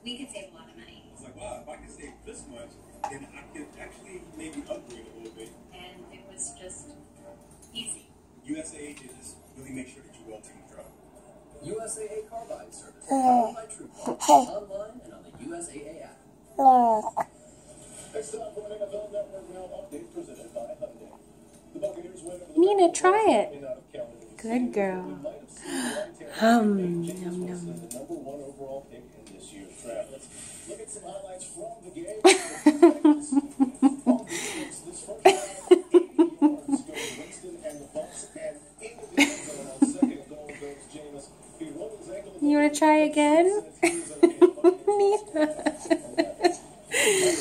we could save a lot of money. It's like, wow, if I could save this much, then I could actually maybe upgrade a little bit. And it was just easy. USAA just really make sure that you're well taken care of. USAA car buying service. Powered by TrueCar. Online and on the USAA app. It's time for an NFL Network Now update presented by Hyundai. The Buccaneers win over the Mina, try it. out of Calvin. Good girl. We might have seen Yum, James yum, Wilson, yum. the number 1 overall pick in this year's draft. Let's look at some highlights from the game. On defense, this first half, 80 yards go to Winston and the Bucs, and into the end zone on second and goal goes Jameis. He rolled his ankle. You want to try again? Mina.